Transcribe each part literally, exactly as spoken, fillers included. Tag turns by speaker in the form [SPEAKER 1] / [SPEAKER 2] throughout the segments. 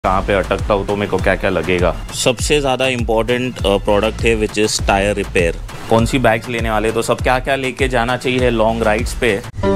[SPEAKER 1] कहाँ पे अटकता हूँ तो मेरे को क्या क्या लगेगा। सबसे ज़्यादा इम्पोर्टेंट प्रोडक्ट है विच इज़ टायर रिपेयर। कौन सी बैग्स लेने वाले तो सब क्या क्या लेके जाना चाहिए लॉन्ग राइड्स पे।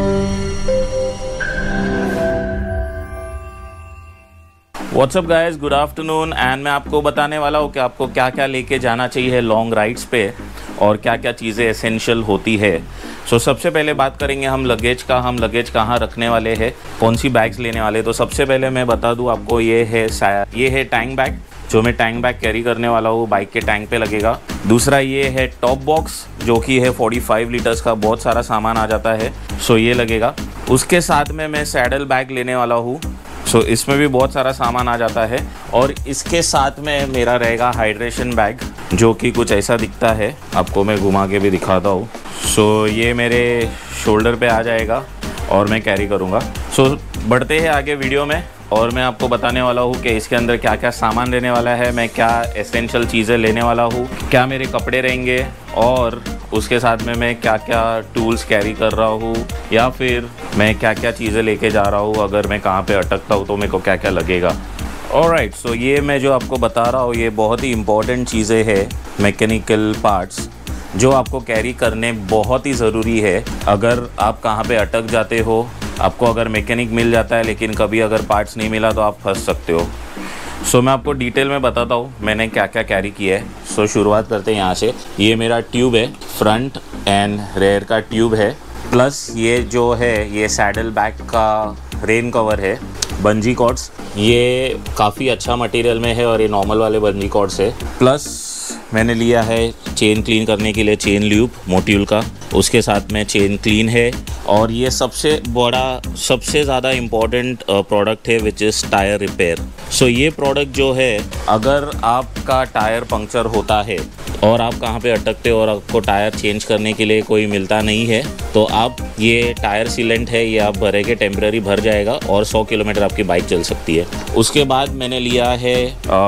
[SPEAKER 1] What's up guys, good afternoon. And मैं आपको बताने वाला हूँ कि आपको क्या क्या लेके जाना चाहिए लॉन्ग राइड्स पे और क्या क्या चीज़ें एसेंशियल होती है। सो so, सबसे पहले बात करेंगे हम लगेज का। हम लगेज कहाँ रखने वाले हैं, कौन सी बैग्स लेने वाले। तो सबसे पहले मैं बता दूँ आपको, ये है ये है टैंक बैग, जो मैं टैंक बैग कैरी करने वाला हूँ, बाइक के टैंक पे लगेगा। दूसरा ये है टॉप बॉक्स, जो कि है पैंतालीस लीटर्स का, बहुत सारा सामान आ जाता है, सो ये लगेगा। उसके साथ में मैं सैडल बैग लेने वाला हूँ, सो so, इसमें भी बहुत सारा सामान आ जाता है। और इसके साथ में मेरा रहेगा हाइड्रेशन बैग, जो कि कुछ ऐसा दिखता है, आपको मैं घुमा के भी दिखाता हूँ। सो so, ये मेरे शोल्डर पे आ जाएगा और मैं कैरी करूँगा। सो so, बढ़ते हैं आगे वीडियो में और मैं आपको बताने वाला हूँ कि इसके अंदर क्या क्या सामान रहने वाला है, मैं क्या एसेंशियल चीज़ें लेने वाला हूँ, क्या मेरे कपड़े रहेंगे और उसके साथ में मैं क्या क्या टूल्स कैरी कर रहा हूँ, या फिर मैं क्या क्या चीज़ें लेके जा रहा हूँ। अगर मैं कहाँ पे अटकता हूँ तो मेरे को क्या क्या लगेगा। ऑलराइट, सो ये मैं जो आपको बता रहा हूँ ये बहुत ही इम्पॉर्टेंट चीज़ें हैं, मैकेनिकल पार्ट्स जो आपको कैरी करने बहुत ही ज़रूरी है। अगर आप कहाँ पे अटक जाते हो, आपको अगर मैकेनिक मिल जाता है लेकिन कभी अगर पार्ट्स नहीं मिला तो आप फंस सकते हो। सो so, मैं आपको डिटेल में बताता हूँ मैंने क्या क्या कैरी किया है। सो so, शुरुआत करते हैं यहाँ से। ये मेरा ट्यूब है, फ्रंट एंड रेयर का ट्यूब है, प्लस ये जो है ये सैडल बैग का रेन कवर है, बंजी कॉर्ड्स, ये काफ़ी अच्छा मटेरियल में है और ये नॉर्मल वाले बंजी कॉर्ड्स है। प्लस मैंने लिया है चेन क्लीन करने के लिए चेन ल्यूब मोट्यूल का, उसके साथ में चेन क्लीन है। और ये सबसे बड़ा सबसे ज़्यादा इम्पॉर्टेंट प्रोडक्ट है which is tyre repair. So ये प्रोडक्ट जो है, अगर आपका टायर पंक्चर होता है और आप कहाँ पे अटकते हो और आपको टायर चेंज करने के लिए कोई मिलता नहीं है, तो आप ये टायर सीलेंट है, ये आप भरेंगे, टेम्पररी भर जाएगा और सौ किलोमीटर आपकी बाइक चल सकती है। उसके बाद मैंने लिया है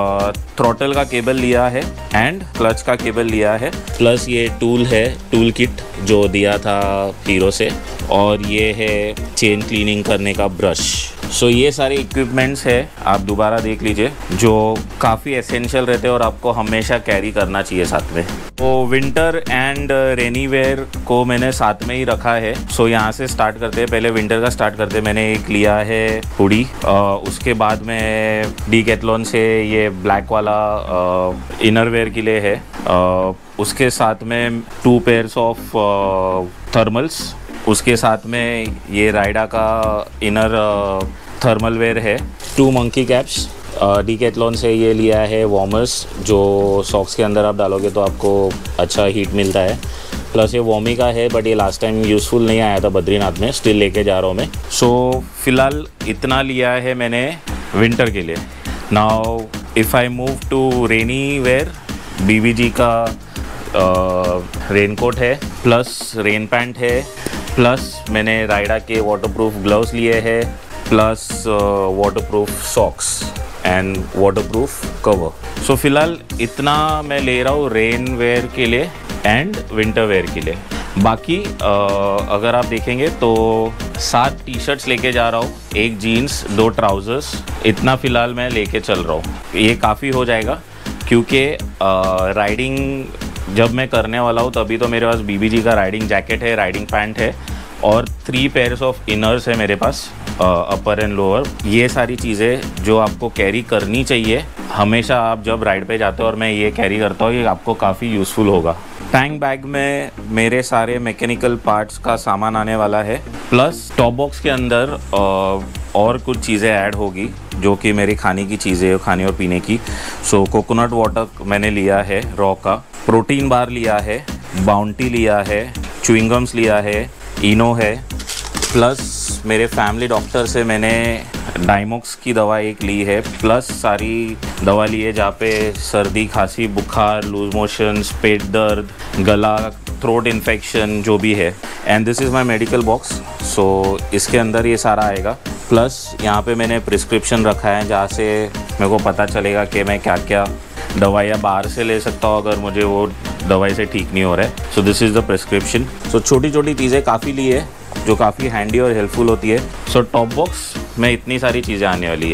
[SPEAKER 1] थ्रॉटल का केबल लिया है एंड क्लच का केबल लिया है, प्लस ये टूल है, टूल किट जो दिया था हीरो से, और ये है चेन क्लीनिंग करने का ब्रश। सो so, ये सारे इक्विपमेंट्स है, आप दोबारा देख लीजिए, जो काफ़ी एसेंशियल रहते हैं और आपको हमेशा कैरी करना चाहिए साथ में। तो विंटर एंड रेनी वेयर को मैंने साथ में ही रखा है। सो so, यहाँ से स्टार्ट करते हैं, पहले विंटर का स्टार्ट करते हैं। मैंने एक लिया है हुडी, उसके बाद में डीकैथलॉन से ये ब्लैक वाला इनर वेयर के लिए है, आ, उसके साथ में टू पेयर्स ऑफ थर्मल्स, उसके साथ में ये राइडा का इनर थर्मल वेयर है, टू मंकी कैप्स, डीकैथलॉन से ये लिया है वार्मर्स, जो सॉक्स के अंदर आप डालोगे तो आपको अच्छा हीट मिलता है। प्लस ये वॉमी का है, बट ये लास्ट टाइम यूज़फुल नहीं आया था बद्रीनाथ में, स्टिल लेके जा रहा हूँ मैं। सो so, फ़िलहाल इतना लिया है मैंने विंटर के लिए। Now if I move to rainy wear, BBG का रेनकोट है, प्लस रेन पैंट है, प्लस मैंने राइडा के वाटरप्रूफ ग्लव्स लिए हैं, plus waterproof socks and waterproof cover. So फिलहाल इतना मैं ले रहा हूँ रेन वेयर के लिए एंड विंटर वेयर के लिए। बाकी uh, अगर आप देखेंगे तो सात टी शर्ट्स लेके जा रहा हूँ, एक जीन्स, दो ट्राउज़र्स, इतना फ़िलहाल मैं लेके चल रहा हूँ। ये काफ़ी हो जाएगा क्योंकि राइडिंग uh, जब मैं करने वाला हूँ तभी तो मेरे पास बीबीजी का राइडिंग जैकेट है, राइडिंग पैंट है और थ्री पेयर्स ऑफ इनर्स है मेरे पास, अपर एंड लोअर। ये सारी चीज़ें जो आपको कैरी करनी चाहिए हमेशा आप जब राइड पे जाते हो, और मैं ये कैरी करता हूँ, ये आपको काफ़ी यूज़फुल होगा। टैंक बैग में मेरे सारे मैकेनिकल पार्ट्स का सामान आने वाला है, प्लस टॉप बॉक्स के अंदर और कुछ चीज़ें ऐड होगी जो कि मेरी खाने की चीज़ें, खाने और पीने की। सो कोकोनट वाटर मैंने लिया है रॉ का, प्रोटीन बार लिया है, बाउंटी लिया है, च्युइंगम्स लिया है, इनो है, प्लस मेरे फैमिली डॉक्टर से मैंने डाइमोक्स की दवा एक ली है, प्लस सारी दवा ली है जहाँ पे सर्दी, खांसी, बुखार, लूज मोशंस, पेट दर्द, गला, थ्रोट इन्फेक्शन जो भी है। And this is my medical box. So इसके अंदर ये सारा आएगा। प्लस यहाँ पे मैंने प्रिस्क्रिप्शन रखा है जहाँ से मेरे को पता चलेगा कि मैं क्या क्या दवाइयाँ बाहर से ले सकता हूँ अगर मुझे वो दवाई से ठीक नहीं हो रहा है। So this is the prescription. So छोटी छोटी चीज़ें काफ़ी ली है जो काफ़ी हैंडी और हेल्पफुल होती है। सो टॉप बॉक्स में इतनी सारी चीज़ें आने वाली है।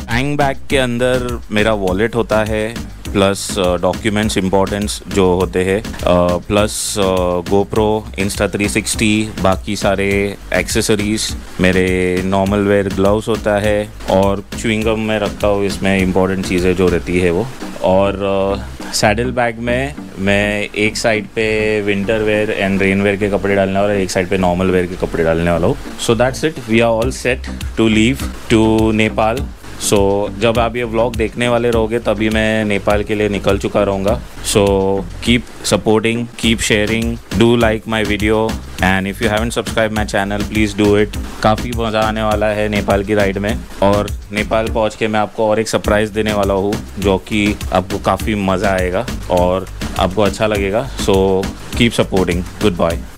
[SPEAKER 1] हैंग बैग के अंदर मेरा वॉलेट होता है, प्लस डॉक्यूमेंट्स इम्पोर्टेंट्स जो होते हैं, plus GoPro, Insta three sixty, बाकी सारे एक्सेसरीज, मेरे नॉर्मल वेयर ग्लव्स होता है, और च्युइंग गम मैं रखता हूँ इसमें, इम्पोर्टेंट चीज़ें जो रहती है वो। और सैडल बैग में मैं एक साइड पे winter wear and rain wear के कपड़े डालने वाला, एक साइड पे नॉर्मल वेयर के कपड़े डालने वाला हूँ। So that's it, we are all set to leave to Nepal. So so, जब आप ये व्लॉग देखने वाले रहोगे तभी मैं नेपाल के लिए निकल चुका रहूँगा। So keep supporting, keep sharing, do like my video, and if you haven't subscribe my channel please do it. काफ़ी मज़ा आने वाला है नेपाल की राइड में, और नेपाल पहुँच के मैं आपको और एक सरप्राइज़ देने वाला हूँ जो कि आपको काफ़ी मज़ा आएगा और आपको अच्छा लगेगा। So keep supporting, good bye.